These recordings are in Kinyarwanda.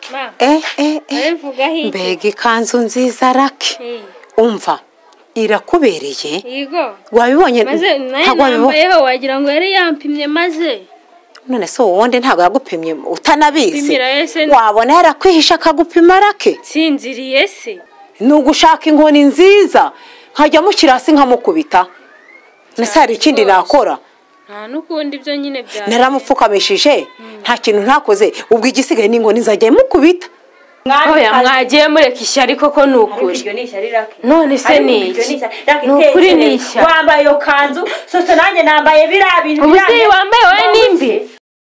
mbega ikanzu nziza raki umva irakubereye wabibonye ntabwo wabibonyeho wagira ngo yari yampimye maze none se wowe ntabwo yagupimye utanabizi wabona yarakwihisha akagupima rake sinziriye se ni ugushaka inkoni nziza nkajya mushyira hasi nkamukubita nese hari ikindi nakora nta n'ukundi ibyo nyine bya naramupfukamishije nta kintu ntakoze ubwo igisigaye n'inkoni nzajya mukubita oya mwagiye mureka ishyari koko ni ukuri none se ni iki ni ukuri ni ishyari wambaye iyo kanzu soso nanjye nambaye biriya bintu ubu se wambaye wowe n'imbi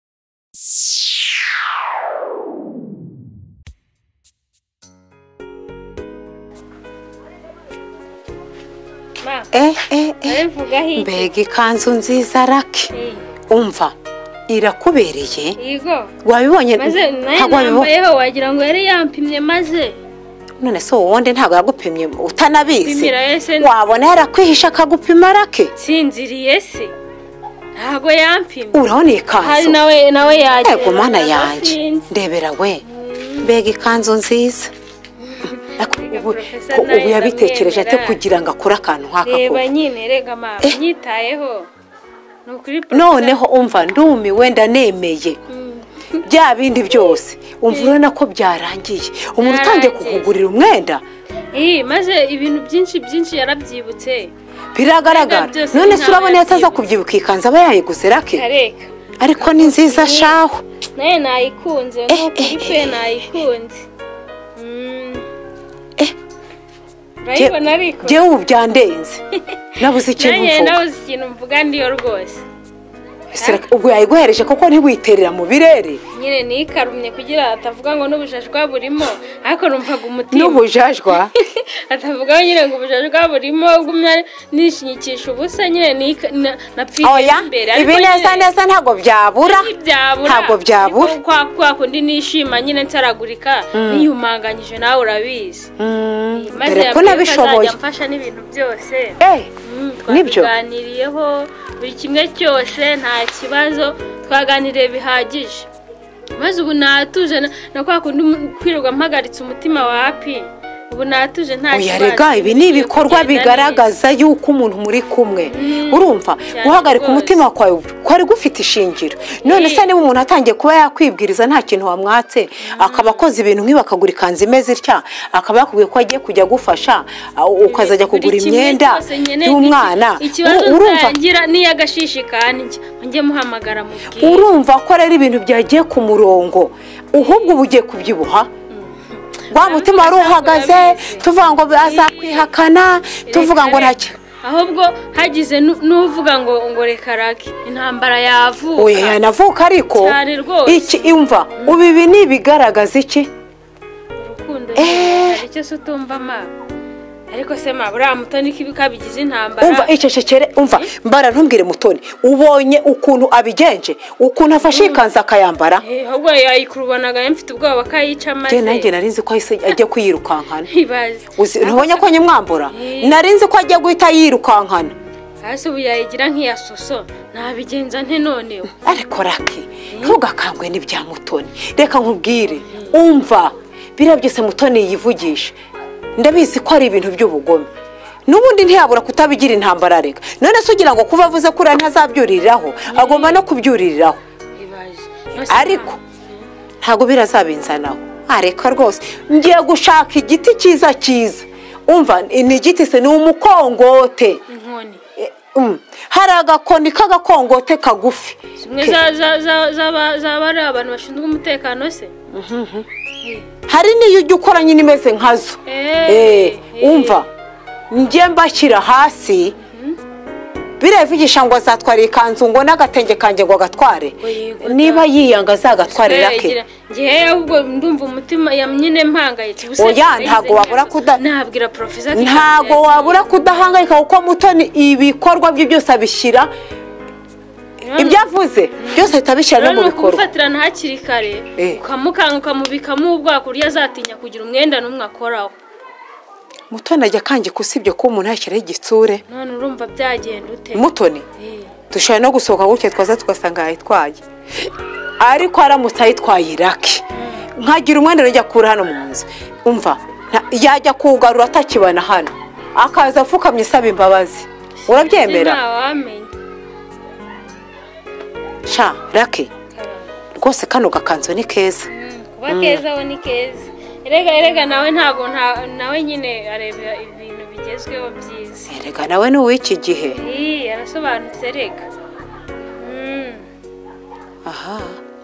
mbega ikanzu nziza raki umva irakubereye wabibonye ntabwo wabibonyeho wagira ngo yari yampimye maze none se wowe ntabwo yagupimye utanabizi wabona yarakwihisha akagupima rake sinziriye se ntabwo yampimye urabona iyi kanzu hari nawe yagiye yego mana yanjye ndebera we mbega ikanzu nziza ubu yabitekereje ate kugira ngo akore akantu nk'aka reba nyine rega mama nyitayeho noneho umva ndumiwe ndanemeye bya bindi byose umva urabona ko byarangiye umuntu utangiye kukugurira umwenda maze ibintu byinshi yarabyibutse biragaragara none se urabona yataza kubyibuka ikanzu aba yayiguze rake ariko ni nziza shaho nawe nayikunze n'ukuri pe nayikunze urayibona ariko njyewe ubu byandenze nabuze ikintu mvuga ndiyo rwose ubwo yayiguhereje koko ntiwiterera mu birere nyine nikarumye kugira atavuga ngo n'ubujajwa burimo ariko numvaga umutima n'ubujajwa atavuga nyine ngo ubujajwa burimo gumya nishinyikisha ubusa nyine napfiye imbere ibi neza ntabwo byabura ntabwo byabura kwa kundi nishima nyine nsaragurika niyumanganyije nawe urabizi dore ko nabishoboye mfasha n'ibintu byose nibyo twaganiriyeho buri kimwe cyose nta kibazo twaganiriye bihagije maze ubu natuje na kwa kundi kwirirwa mpagaritse umutima wapi ubu natuje nta kibazo rega ibi ni ibikorwa bigaragaza yuko umuntu muri kumwe urumva guhagarika umutima kwawe kwari gufite ishingiro none se niba umuntu atangiye kuba yakwibwiriza nta kintu wamwatse akaba akoze ibintu nk'ibi akagura ikanzu imeze itya akaba yakubwiye ko agiye kujya gufasha ukazajya kugura imyenda y'umwana urumva niyo agashishikani njye muhamagara mubwire urumva ko rero ibintu byagiye ku murongo ahubwo uba ugiye kubyibuha wa mutima wari uhagaze tuvuga ngo azakwihakana tuvuga ngo ntacyo ahubwo hagize n'uvuga ngo reka rake intambara yavuka oya yanavuka ariko iki imva ubu ibi ni ibigaragaza iki urukundo hari icyo se utumva ma ariko se ma buriya mutoni kibika bigize intambara umva icecekere umva mbara ntumbwire mutoni ubonye ukuntu abigenje ukuntu afashe ikanzu akayambara ahubwo yayikurubanaga mfite ubwoba bakayica maze nanjye narinzi ko ajya kuyirukankana ntubonye ko nyimwambura narinzi ko ajya guhita yirukankana hasi ubu yayigira nk'iya soso nabigenza nte noneho ariko rake ntugakangwe n'ibya mutoni reka nkubwire umva biriya byose mutoni yivugisha ndabizi ko ari ibintu by'ubugome n'ubundi ntiyabura kutabigira intambara reka none se ugira ngo kuva avuze ko ntazabyuririraho agomba no kubyuririraho ariko ntabwo birazabinzanaho areka rwose ngiye gushaka igiti cyiza umva ni igiti se ni umukongote hari agakoni k'agakongote kagufi zimwe zaba ari abantu bashinzwe umutekano se hari n'iyo ujya ukora nyine imeze nkazo umva njye mbashyira hasi biravugisha ngo azatwara ikanzu ngo n'agatenge kanjye ngo agatware niba yiyanga azagatwarira ke ngewe ahubwo ndumva umutima nyine mpangayitse oya ntabwo wabura nabwira professor ntabwo wabura kudahangayika kuko mutoni ibikorwa bye byose abishyira ibyo avuze byose ahita abishyira no mu bikorwa kubifatirana hakiri kare ukamukanga ukamubikamo ubwako urya azatinya kugira umwenda n'umwe akoraho mutoni ajya kangika usibye ko umuntu yashyiraho igitsure none urumva byagenda ute mutoni dushobora no gusohoka gutya twaza tugasanga yayitwaye ariko aramutse ayitwaye irake nkagira umwenda njya kura hano mu nzu umva yajya kugarura atakibana hano akaza apfukamye asaba imbabazi urabyemera ntawamenya sha rake rwose kano gakanzu ni keza kuba keza we ni keza erega nawe ntabwo nawe nyine areba ibintu bigezweho byiza erega nawe ni uw'iki gihe arasobanutse rega aha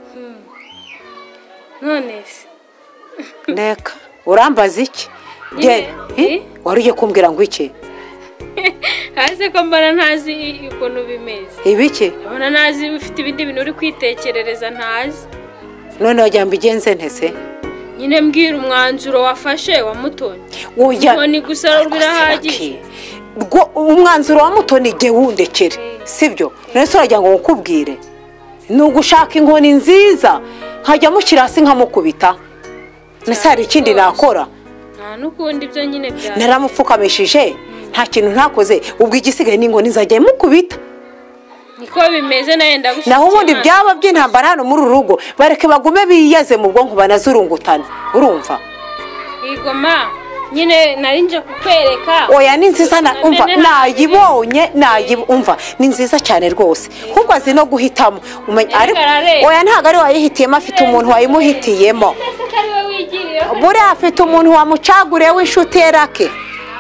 none se reka urambaza iki wari ugiye kumbwira ngo iki hasi ko mbona ntazi ukuntu bimeze ibiki mbona ntazi ufite ibindi bintu uri kwitekerereza ntazi none wagira ngo igenze ntese nyine mbwira umwanzuro wafashe wa Mutoni Mutoni gusa birahagije umwanzuro wa Mutoni igihe wundekere sibyo nese uragira ngo ukubwire ni ugushaka inkoni nziza nkajya mushyira hasi nkamukubita nese hari ikindi nakora nta n'ukundi ibyo nyine byari naramupfukamishije nta kintu ntakoze ubwo igisigaye n'inkoni nzajya mukubita niko bimeze nayenda gushaka naho ubundi byaba by'intambara hano muri uru rugo bareke bagume biyaze mu bwonko banazurungutana urumva igoma nyine narinje kukwereka oya ni nziza umva nayibonye umva ni nziza cyane rwose ahubwo azi no guhitamo oya ntabwo ari wayihitiyemo afite umuntu wayimuhitiyemo buriya afite umuntu wamucaguriye w'inshuti ye rake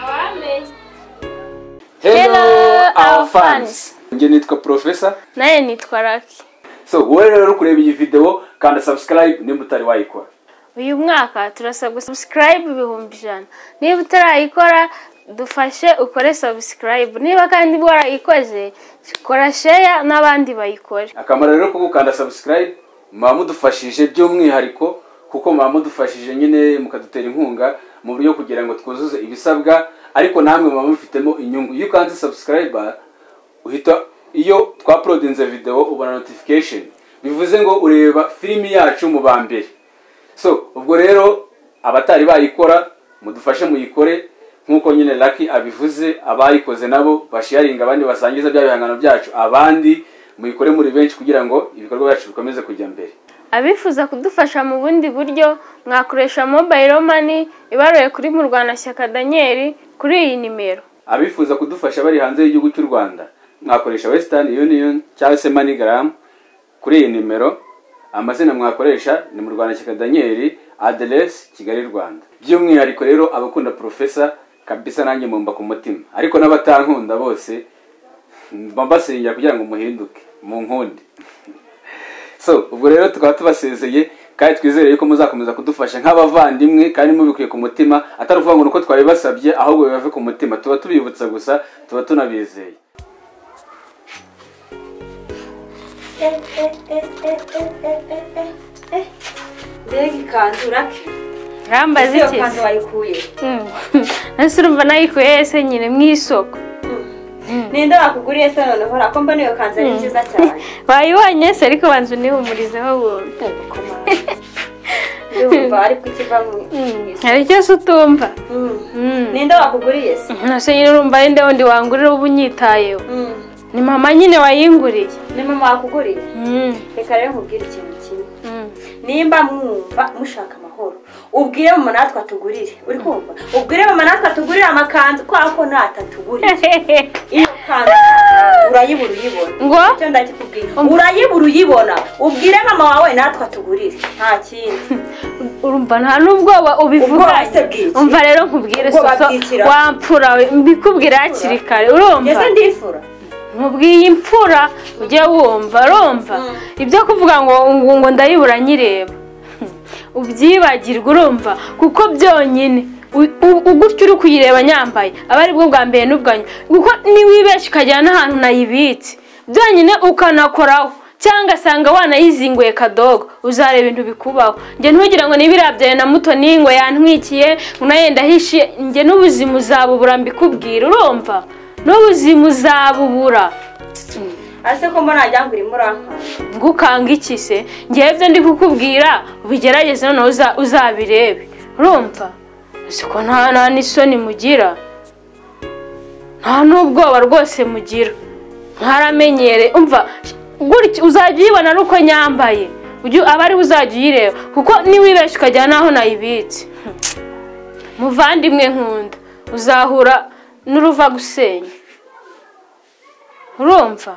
Hello our fans. Nge nitwa Professor. Naye nitwa Raki. So wowe rero kureba iyi video kanda subscribe nimba utari wayikora. Uyu mwaka turasabwa subscribe 100,000. Niba utarayikora dufashe ukore subscribe. Niba kandi warayikoze kora share n'abandi bayikore. Akamaro rero ko gukanda subscribe mudufashije by'umwihariko kuko mudufashije nyine mukadutera inkunga mu buryo kugira ngo twuzuze ibisabwa ariko namwe mufitemo inyungu. Iyo ukanze subscriber uhita iyo twauploadinze video ubona notification bivuze ngo ureba filimi yacu mu bambere. So ubwo rero abatari bayikora mudufashe muyikore nkuko nyine Lucky abivuze abayikoze nabo basharinga abandi basangiza bya bihangano byacu abandi muyikore muri benshi kugira ngo ibikorwa byacu bikomeze kujya mbere. Abifuza kudufasha mu bundi buryo mwakoresha mobile money ibaruye kuri Murwanashyaka Daniel kuri iyi nimero. Abifuza kudufasha bari hanze y'igihugu cy'u Rwanda mwakoresha Western Union cyangwa se MoneyGram kuri iyi nimero. Amazina mwakoresha ni Murwanashyaka Daniel, address Kigali Rwanda. By'umwihariko rero abakunda Professor kabisa nanjye mumba ku mutima ariko n'abatankunda bose mbasengera kugira ngo muhinduke mu nkundi. So ubwo rero tukaba tubasezeye kandi twizereye ko muzakomeza kudufasha nk'abavandimwe kandi mubikuye ku mutima atari uvuga ngo nuko twabibasabye ahubwo bibave ku mutima tuba tubibutsa gusa tuba tunabizeye. Ndege kanzu Raki Rambazi iki? Iyo kanzu wayikuye. Nase urumva nayikuye ese nyine mu isoko. Ninde wakuguriye se none hora ko mbona iyo kanzu ari nziza cyane. Wayibonye se ariko banzu nihumurizeho wumva. Yumva ari kukiva mu. Hari cyo utumva. Ninde wakuguriye se? Nase nyine urumva inde wundi wangurira ubunyitayeho. Ni mama nyine wayinguriye. Ni mama wakuguriye? Reka rero nkubwire ikintu kimwe. Nimba mwumva mushaka amahoro ubwire mama natwe atugurire uri kumva ubwire mama natwe atugurire amakanzu kwako natatugurire iyo kanzu urayibura uyibona ngo cyo ndakikubwira urayibura uyibona ubwire mama wawe natwe atugurire nta kindi urumva nta nubwoba ubivuga umva rero nkubwire soso wampfura mbikubwira hakiri kare urumva ngeze ndifura nkubwiye imfura ujye wumva urumva ibyo kuvuga ngo ndayibura nyireba ubyibagirwa urumva kuko byonyine ugutyo uri kuyireba nyambaye aba ari bwo bwa mbere n'ubwanyu kuko niwibeshye ukajyana n'ahantu nayibitse byonyine ukanakoraho cyangwa asanga wanayizinguye kadogo uzareba ibintu bikubaho njye ntugira ngo nibirabyaye na Mutoni ngo yantwikiye unayenda hishiye njye n'ubuzima uzabubura mbikubwira urumva n'ubuzima uzabubura ase ko mbona ajya nguri muranka ngukanga iki se ngiye byo ndi kukubwira ubigerageze none uzabirebe urumva siko nta n'isoni mugira nta n'ubwoba rwose mugira ntaramenyere umva gutya uzajya uyibona nuko nyambaye aba ari uzajya uyireba kuko niwibeshye ukajya naho nayibitse muvandimwe nkunda uzahura n'uruva gusenya urumva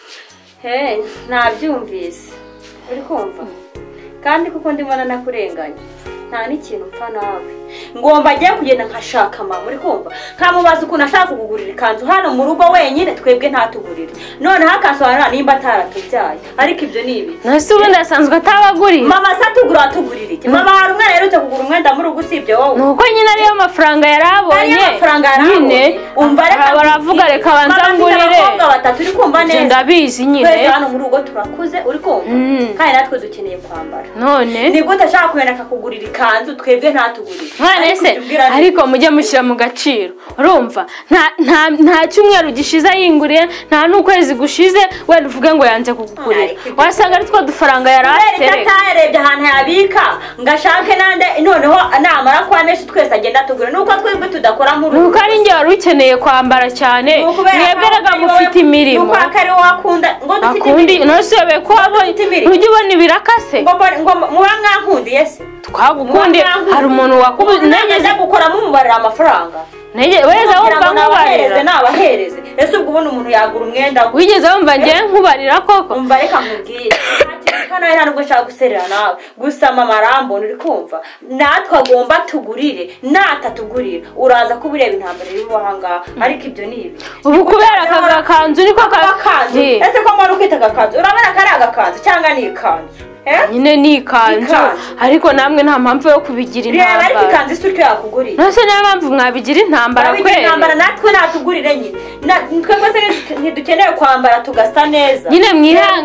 nabyumvise uri kumva kandi kuko ndimana nakurenganya nta n'ikintu mpfa nawe ngomba agiye kugenda nkashaka mama uri kumva nkamubaza ukuntu ashaka kugurira ikanzu hano mu rugo wenyine twebwe ntatugurire noneho akasobanura nimba ataratubyaye ariko ibyo ni ibi nasi ubundi asanzwe atabagurira mama se atugurira iki mama hari umwana yerutse kugura umwenda muri rugo usibye wowe nuko nyine ariyo mafaranga yari abonye nyine umva reka baravuga reka banza ngurire abakobwa batatu uri kumva neza ndabizi nyine twese hano mu rugo turakuze uri kumva kandi natwe dukeneye kwambara none ni gute ashaka kugenda akakugurira ikanzu twebwe ntatugurire ese ariko mujye mushyira mu gaciro urumva nta cyumweru gishize yinguriye nta n'ukwezi gushize wenda uvuge ngo yanze kugurira wasanga ari two dufaranga yari atereka atarebye ahantu yabika ngo ashake nande noneho namara kuba menshi twese agenda atugura nuko twebwe tudakora muri nuko ari njye wari ukeneye kwambara cyane mwebweraga mufite imirimo nuko akari wakunda ngo dufite imirimo ntusebe ko ntujya ubona ibirakase ngo muba mwankundiye se twagukundiye hari umuntu nageze gukoramo umubarira amafaranga weza wumva nkubarira nabahereze ese ubwo ubundi umuntu yagura umwenda wigeze wumva ngewe nkubarira koko umva reka nkubwire nawe nta nubwo nshaka guserera nawe gusa mama arambona uri kumva natwe agomba tugurire natatugurira uraza kuba ureba intambara iri aha ngaha ariko ibyo ni ibi ubu kubera aka gakanzu niko gakanzu ese ko mbona ukita agakanzu urabona ko ari agakanzu cyangwa ni ikanzu nyine ni ikanzu ariko namwe nta mpamvu yo kubigira intambara reba ariko ikanzu isi utyo yakugurira nase niyo mpamvu mwabigira intambara kweri intambara natwe natugurire nyine twebwe se ntidukeneye kwambara tugasa neza nyine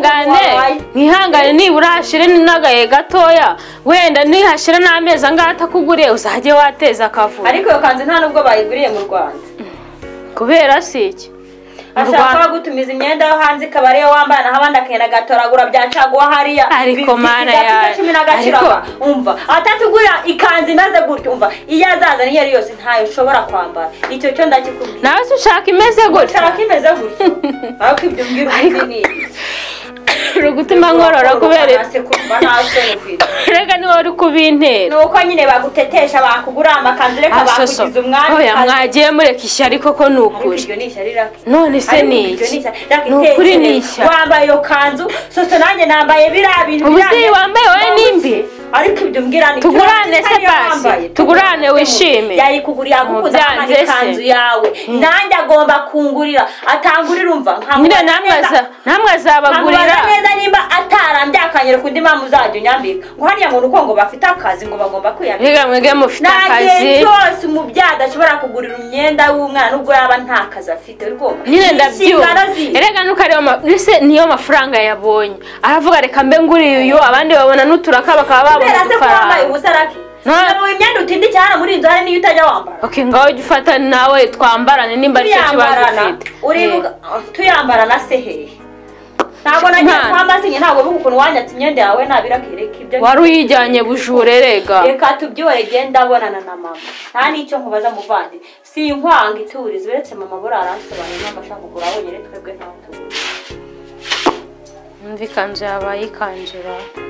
mwihangane nibura hashire n'agahe gatoya wenda nihashira n'amezi angahe atakuguriye uzajye wateza akavuyo ariko iyo kanzu nta nubwo bayiguriye mu Rwanda kubera si iki ashaka gutumiza imyenda yo hanze ikaba ariyo wambara naho abandi akenda gatoragura byacaguwa hariya ariko mana ya umva atatugura ikanzu imaze gutyo umva iyo azaza niyo ari yose ntayo ushobora kwambara icyo cyo ndakikubwira nawe se ushaka imeze gutyo ushaka imeze gutyo ariko ibyo mbwira ubundi uri gutuma nkorora kubera reka niwe uri kubintera nuko nyine bagutetesha bakugura amakanzu reka bakugize umwanya oya mwagiye mureka ishyari koko ni ukuri none se ni iki ni ukuri ni ishyari wambaye iyo kanzu soso nanjye nambaye biriya bintu ubuzeyi wambaye wowe nimbi ariko ibyo mbwira ni tugurane se basi tugurane wishime yayikugurira gukuza ikanzu yawe nanjye agomba kungurira atangurira umva namwe azabagurira neza nimba atarambye akanyera kundi mpamvu uzajya unyambika ngo hariya muntu uko ngo bafite akazi ngo bagomba kwiyambika rega mwege mufite akazi nta cyose umubyeyi adashobora kugurira umwenda w'umwana nubwo yaba nta kazi afite nyine ndabyumva rega nuko niyo mafaranga yabonye aravuga reka mbe nguriye uyu abandi babona n'uturaka bakaba babona udufaranga ntabwo imyenda utindi cyane muri inzu hari n'iyo utajya wambara ngaho ujya ufata nawe twambarane nimba aricyo kibazo ufite tuyambarana se hehe ntabwo nagiye kwambasinye ntabwo buku ukuntu wanyatse imyenda yawe nabirakireka ibyo wari uyijyanye bujure reka tubyore genda abonana na mama nta n'icyo nkubaza muvandi si inkwanga ituriza uretse mama buriya aransobanurira niba ashaka kugura wenyine twebwe ntabwo numva ikanzu yabaye ikanjura